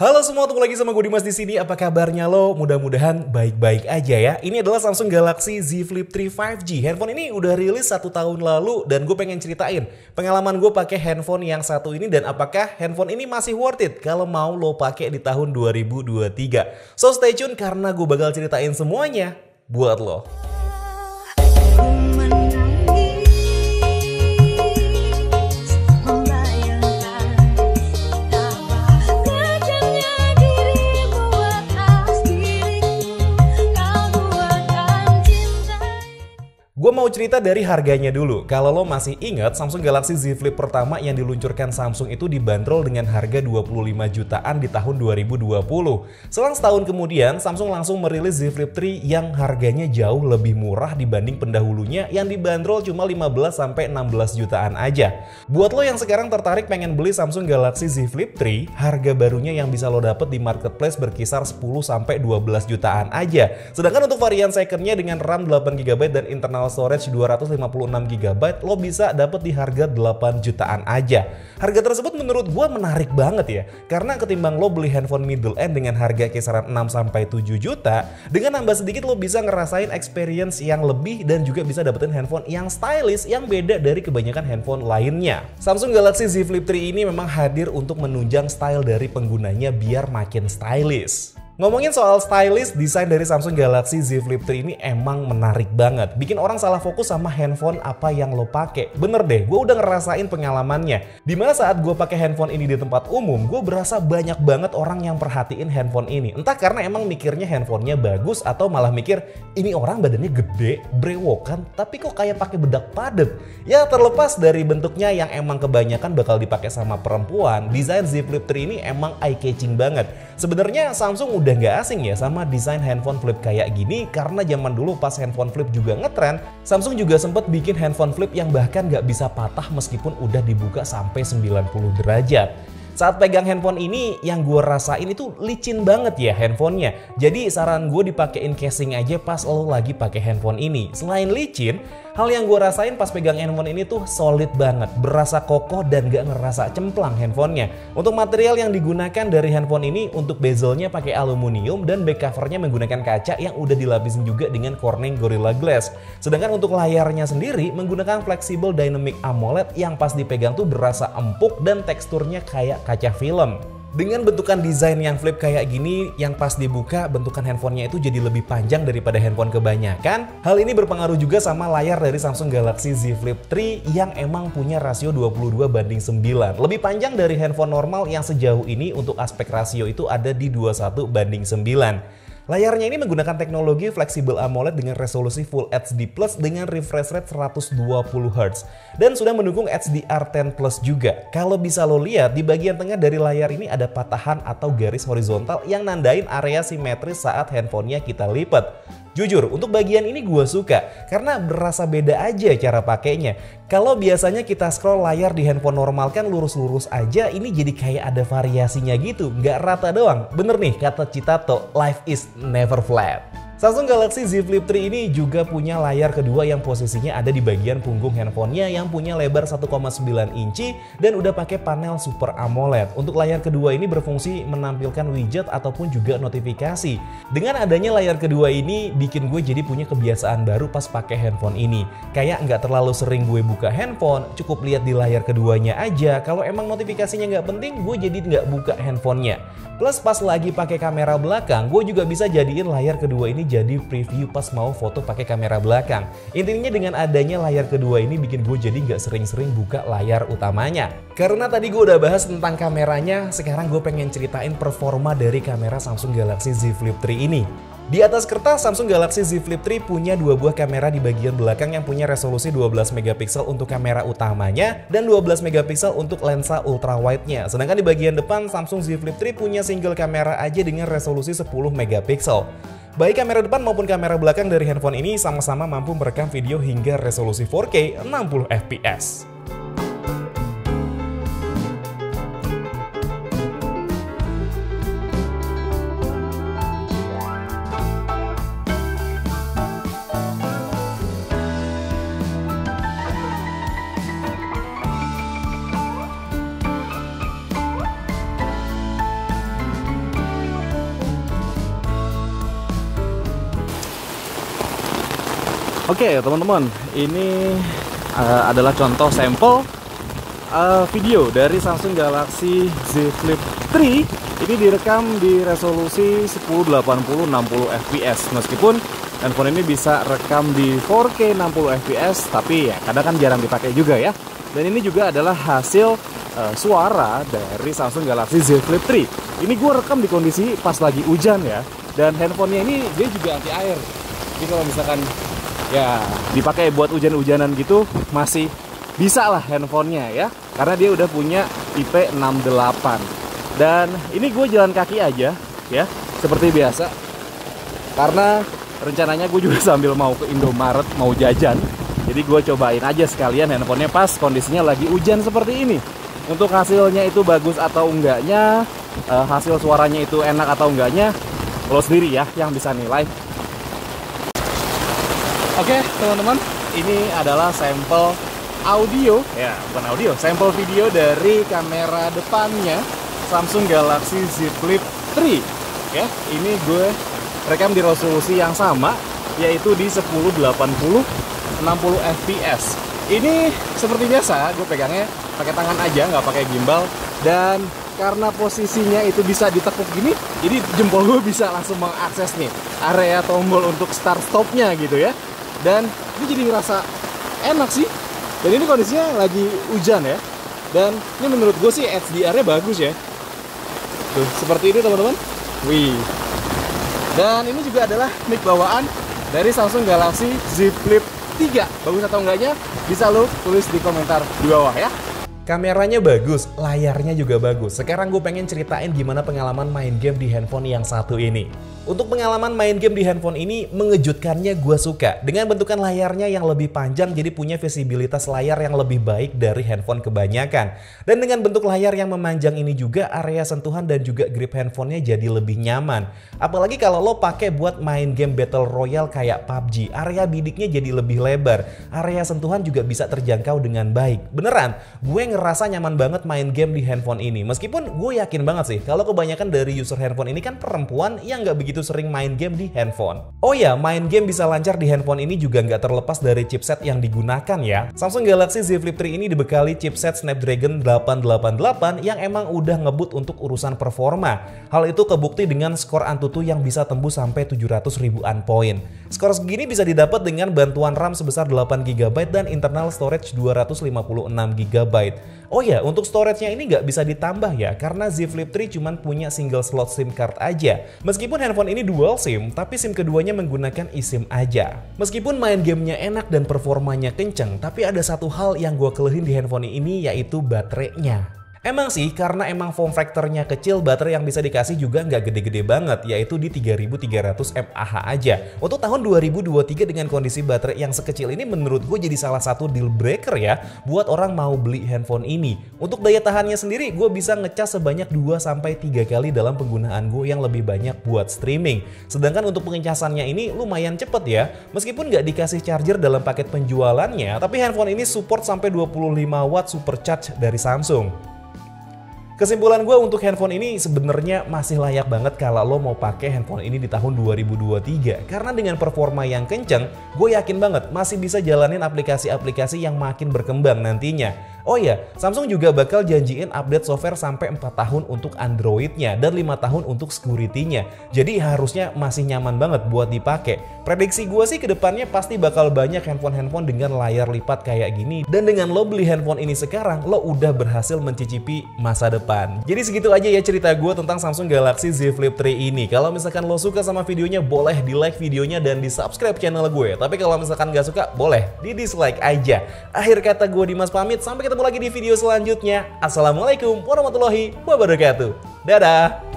Halo semua, ketemu lagi sama gue Dimas di sini. Apa kabarnya lo? Mudah-mudahan baik-baik aja ya. Ini adalah Samsung Galaxy Z Flip 3 5G. Handphone ini udah rilis 1 tahun lalu dan gue pengen ceritain pengalaman gue pakai handphone yang satu ini dan apakah handphone ini masih worth it kalau mau lo pakai di tahun 2023. So stay tune karena gue bakal ceritain semuanya buat lo. Gue mau cerita dari harganya dulu. Kalau lo masih ingat, Samsung Galaxy Z Flip pertama yang diluncurkan Samsung itu dibanderol dengan harga 25 jutaan di tahun 2020. Selang setahun kemudian, Samsung langsung merilis Z Flip 3 yang harganya jauh lebih murah dibanding pendahulunya yang dibanderol cuma 15-16 jutaan aja. Buat lo yang sekarang tertarik pengen beli Samsung Galaxy Z Flip 3, harga barunya yang bisa lo dapet di marketplace berkisar 10-12 jutaan aja. Sedangkan untuk varian secondnya dengan RAM 8GB dan internal storage 256GB lo bisa dapet di harga 8 jutaan aja. Harga tersebut menurut gua menarik banget ya, karena ketimbang lo beli handphone middle end dengan harga kisaran 6-7 juta, dengan nambah sedikit lo bisa ngerasain experience yang lebih dan juga bisa dapetin handphone yang stylish yang beda dari kebanyakan handphone lainnya. Samsung Galaxy Z Flip 3 ini memang hadir untuk menunjang style dari penggunanya biar makin stylish. Ngomongin soal stylish, desain dari Samsung Galaxy Z Flip 3 ini emang menarik banget. Bikin orang salah fokus sama handphone apa yang lo pakai. Bener deh, gue udah ngerasain pengalamannya. Dimana saat gue pakai handphone ini di tempat umum, gue berasa banyak banget orang yang perhatiin handphone ini. Entah karena emang mikirnya handphonenya bagus atau malah mikir ini orang badannya gede, brewokan, tapi kok kayak pakai bedak padet. Ya terlepas dari bentuknya yang emang kebanyakan bakal dipakai sama perempuan, desain Z Flip 3 ini emang eye-catching banget. Sebenarnya Samsung udah nggak asing ya sama desain handphone flip kayak gini, karena zaman dulu pas handphone flip juga ngetren, Samsung juga sempet bikin handphone flip yang bahkan nggak bisa patah meskipun udah dibuka sampai 90 derajat. Saat pegang handphone ini yang gue rasain itu licin banget ya handphonenya. Jadi saran gue dipakein casing aja pas lo lagi pakai handphone ini. Selain licin, hal yang gue rasain pas pegang handphone ini tuh solid banget, berasa kokoh dan gak ngerasa cemplang handphonenya. Untuk material yang digunakan dari handphone ini, untuk bezelnya pakai aluminium dan back covernya menggunakan kaca yang udah dilapisin juga dengan Corning Gorilla Glass. Sedangkan untuk layarnya sendiri menggunakan flexible dynamic AMOLED yang pas dipegang tuh berasa empuk dan teksturnya kayak kaca film. Dengan bentukan desain yang flip kayak gini, yang pas dibuka bentukan handphonenya itu jadi lebih panjang daripada handphone kebanyakan. Hal ini berpengaruh juga sama layar dari Samsung Galaxy Z Flip 3 yang emang punya rasio 22:9. Lebih panjang dari handphone normal yang sejauh ini untuk aspek rasio itu ada di 21:9. Layarnya ini menggunakan teknologi flexible AMOLED dengan resolusi Full HD Plus dengan refresh rate 120Hz dan sudah mendukung HDR10 Plus juga. Kalau bisa lo lihat di bagian tengah dari layar ini ada patahan atau garis horizontal yang nandain area simetris saat handphonenya kita lipat. Jujur, untuk bagian ini gue suka karena berasa beda aja cara pakainya. Kalau biasanya kita scroll layar di handphone normal kan lurus-lurus aja, ini jadi kayak ada variasinya gitu, nggak rata doang. Bener nih kata Citato, life is never flat. Samsung Galaxy Z Flip 3 ini juga punya layar kedua yang posisinya ada di bagian punggung handphonenya yang punya lebar 1,9 inci dan udah pakai panel Super AMOLED. Untuk layar kedua ini berfungsi menampilkan widget ataupun juga notifikasi. Dengan adanya layar kedua ini bikin gue jadi punya kebiasaan baru pas pakai handphone ini. Kayak nggak terlalu sering gue buka handphone, cukup lihat di layar keduanya aja. Kalau emang notifikasinya nggak penting, gue jadi nggak buka handphonenya. Plus pas lagi pakai kamera belakang, gue juga bisa jadiin layar kedua ini jadi preview pas mau foto pakai kamera belakang. Intinya dengan adanya layar kedua ini bikin gue jadi nggak sering-sering buka layar utamanya. Karena tadi gue udah bahas tentang kameranya, sekarang gue pengen ceritain performa dari kamera Samsung Galaxy Z Flip 3 ini. Di atas kertas, Samsung Galaxy Z Flip 3 punya dua buah kamera di bagian belakang yang punya resolusi 12MP untuk kamera utamanya dan 12MP untuk lensa ultrawide-nya. Sedangkan di bagian depan, Samsung Z Flip 3 punya single kamera aja dengan resolusi 10MP. Baik kamera depan maupun kamera belakang dari handphone ini sama-sama mampu merekam video hingga resolusi 4K 60fps. Oke teman-teman, ini adalah contoh sampel video dari Samsung Galaxy Z Flip 3. Ini direkam di resolusi 1080 60 fps. Meskipun handphone ini bisa rekam di 4K 60 fps, tapi ya kadang kan jarang dipakai juga ya. Dan ini juga adalah hasil suara dari Samsung Galaxy Z Flip 3. Ini gue rekam di kondisi pas lagi hujan ya. Dan handphonenya ini dia juga anti air. Jadi kalau misalkan ya dipakai buat hujan-hujanan gitu masih bisa lah handphonenya ya, karena dia udah punya IP68. Dan ini gue jalan kaki aja ya, seperti biasa, karena rencananya gue juga sambil mau ke Indomaret mau jajan. Jadi gue cobain aja sekalian handphonenya pas kondisinya lagi hujan seperti ini. Untuk hasilnya itu bagus atau enggaknya, hasil suaranya itu enak atau enggaknya, lo sendiri ya yang bisa nilai. Oke teman-teman, ini adalah sampel audio, ya bukan audio, sampel video dari kamera depannya Samsung Galaxy Z Flip 3. Ya, ini gue rekam di resolusi yang sama, yaitu di 1080 60 fps. Ini seperti biasa, gue pegangnya pakai tangan aja, nggak pakai gimbal. Dan karena posisinya itu bisa ditekuk gini, jadi jempol gue bisa langsung mengakses nih area tombol untuk start stopnya gitu ya. Dan ini jadi ngerasa enak sih. Dan ini kondisinya lagi hujan ya. Dan ini menurut gue sih HDR-nya bagus ya. Tuh, seperti ini teman-teman. Wih. Dan ini juga adalah mic bawaan dari Samsung Galaxy Z Flip 3. Bagus atau enggaknya bisa lo tulis di komentar di bawah ya. Kameranya bagus, layarnya juga bagus. Sekarang gue pengen ceritain gimana pengalaman main game di handphone yang satu ini. Untuk pengalaman main game di handphone ini, mengejutkannya gue suka. Dengan bentukan layarnya yang lebih panjang, jadi punya visibilitas layar yang lebih baik dari handphone kebanyakan. Dan dengan bentuk layar yang memanjang ini juga, area sentuhan dan juga grip handphonenya jadi lebih nyaman. Apalagi kalau lo pakai buat main game Battle Royale kayak PUBG, area bidiknya jadi lebih lebar. Area sentuhan juga bisa terjangkau dengan baik. Beneran, gue ngerasa nyaman banget main game di handphone ini. Meskipun gue yakin banget sih, kalau kebanyakan dari user handphone ini kan perempuan yang nggak begitu sering main game di handphone. Oh ya, main game bisa lancar di handphone ini juga nggak terlepas dari chipset yang digunakan ya. Samsung Galaxy Z Flip 3 ini dibekali chipset Snapdragon 888 yang emang udah ngebut untuk urusan performa. Hal itu kebukti dengan skor Antutu yang bisa tembus sampai 700 ribuan poin. Skor segini bisa didapat dengan bantuan RAM sebesar 8GB dan internal storage 256GB. Oh ya, untuk storage-nya ini nggak bisa ditambah ya, karena Z Flip 3 cuma punya single slot SIM card aja. Meskipun handphone ini dual SIM, tapi SIM keduanya menggunakan eSIM aja. Meskipun main gamenya enak dan performanya kenceng, tapi ada satu hal yang gue kelehin di handphone ini, yaitu baterainya. Emang sih, karena emang form factor-nya kecil, baterai yang bisa dikasih juga nggak gede-gede banget, yaitu di 3300 mAh aja. Untuk tahun 2023 dengan kondisi baterai yang sekecil ini menurut gue jadi salah satu deal breaker ya buat orang mau beli handphone ini. Untuk daya tahannya sendiri, gue bisa ngecas sebanyak 2-3 kali dalam penggunaan gue yang lebih banyak buat streaming. Sedangkan untuk pengecasannya ini lumayan cepet ya. Meskipun nggak dikasih charger dalam paket penjualannya, tapi handphone ini support sampai 25 watt supercharge dari Samsung. Kesimpulan gue untuk handphone ini sebenarnya masih layak banget kalau lo mau pakai handphone ini di tahun 2023. Karena dengan performa yang kenceng, gue yakin banget masih bisa jalanin aplikasi-aplikasi yang makin berkembang nantinya. Oh ya, Samsung juga bakal janjiin update software sampai 4 tahun untuk Android-nya dan 5 tahun untuk security-nya. Jadi harusnya masih nyaman banget buat dipakai. Prediksi gue sih kedepannya pasti bakal banyak handphone-handphone dengan layar lipat kayak gini. Dan dengan lo beli handphone ini sekarang, lo udah berhasil mencicipi masa depan. Jadi segitu aja ya cerita gue tentang Samsung Galaxy Z Flip 3 ini. Kalau misalkan lo suka sama videonya, boleh di like videonya dan di subscribe channel gue. Tapi kalau misalkan gak suka, boleh di dislike aja. Akhir kata gue Dimas pamit, sampai ketemu lagi di video selanjutnya. Assalamualaikum warahmatullahi wabarakatuh. Dadah!